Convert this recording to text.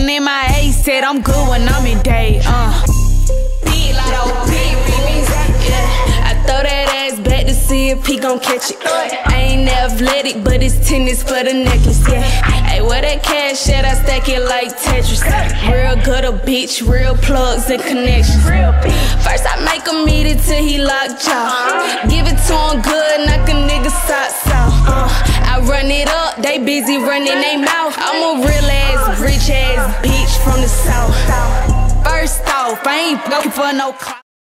Been in my A, said I'm good when I'm in day. Big like big remix. Yeah, I throw that ass back to see if he gon' catch it. I ain't athletic, but it's tennis for the necklace. Yeah, hey, where that cash at? I stack it like Tetris. Real good a bitch, real plugs and connections. First I make him eat it till he locked jaw. Give it to him good, knock a nigga socks off. I run it up, they busy running they mouth. I'm a real ass, rich ass bitch from the south. First off, I ain't looking for no